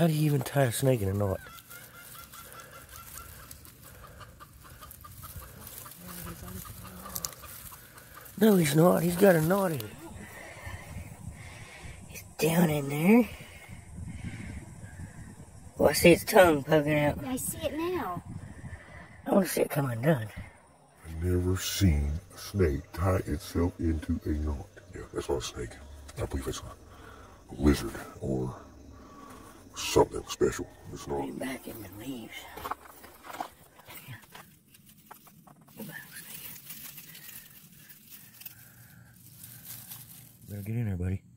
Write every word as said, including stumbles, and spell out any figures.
How do you even tie a snake in a knot? No, he's not. He's got a knot in it. He's down in there. Oh, I see its tongue poking out. I see it now. I want to see it come undone. I've never seen a snake tie itself into a knot. Yeah, that's not a snake. I believe it's a lizard or something special. It's not. Lean back in the leaves. Better get in there, buddy.